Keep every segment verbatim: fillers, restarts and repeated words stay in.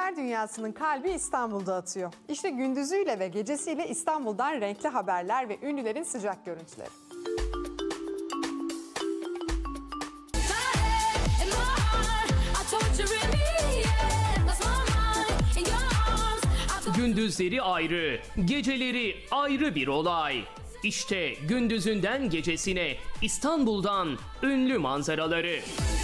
haberler dünyasının kalbi İstanbul'da atıyor. İşte gündüzüyle ve gecesiyle İstanbul'dan renkli haberler ve ünlülerin sıcak görüntüleri. Gündüzleri ayrı, geceleri ayrı bir olay. İşte gündüzünden gecesine İstanbul'dan ünlü manzaraları.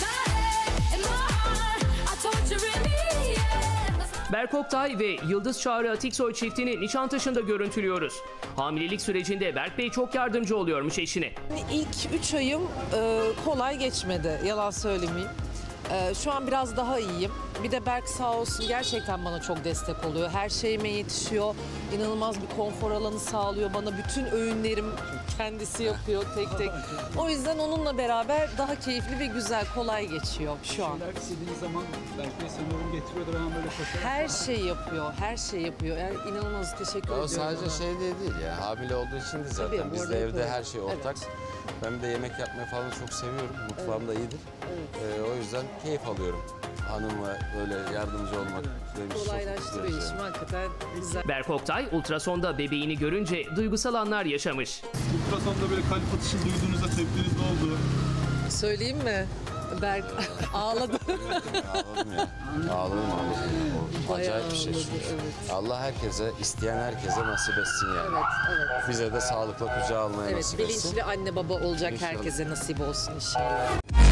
Berk Oktay ve Yıldız Çağrı Atiksoy çiftini Nişantaşı'nda görüntülüyoruz. Hamilelik sürecinde Berk Bey çok yardımcı oluyormuş eşine. İlk üç ayım e, kolay geçmedi, yalan söylemeyeyim. E, şu an biraz daha iyiyim. Bir de Berk sağ olsun gerçekten bana çok destek oluyor. Her şeyime yetişiyor. İnanılmaz bir konfor alanı sağlıyor bana. Bütün öğünlerim kendisi yapıyor tek tek. O yüzden onunla beraber daha keyifli ve güzel, kolay geçiyor şu an. Şeyler istediğiniz zaman belki de sanıyorum getiriyordur hemen böyle koşarak. Her şeyi yapıyor, her şeyi yapıyor. Yani inanılmaz teşekkür O ediyorum sadece ona. şey diye değil ya. Hamile olduğu için de zaten. Tabii, Biz orada de evde yapıyorum. her şey ortak. Evet. Ben bir de yemek yapmayı falan çok seviyorum. Mutfağım da iyidir. Ee, o yüzden keyif alıyorum. Hanımla böyle yardımcı olmak benim için çok Kolaylaştırıyor güzel bir şey. işimi hakikaten güzel. Berk Oktay ultrasonda bebeğini görünce duygusal anlar yaşamış. Ultrasonda böyle kalp atışı duyduğunuzda tepkiniz ne oldu? Söyleyeyim mi? Berk ağladı. Ağladım ya. Ağladım ağladım. O Bayağı acayip bir şey ağladı, çünkü. evet. Allah herkese, isteyen herkese nasip etsin yani. Evet, evet. Bize de sağlıkla kucağa almaya Evet, nasip etsin. bilinçli anne baba olacak İnşallah. herkese nasip olsun inşallah.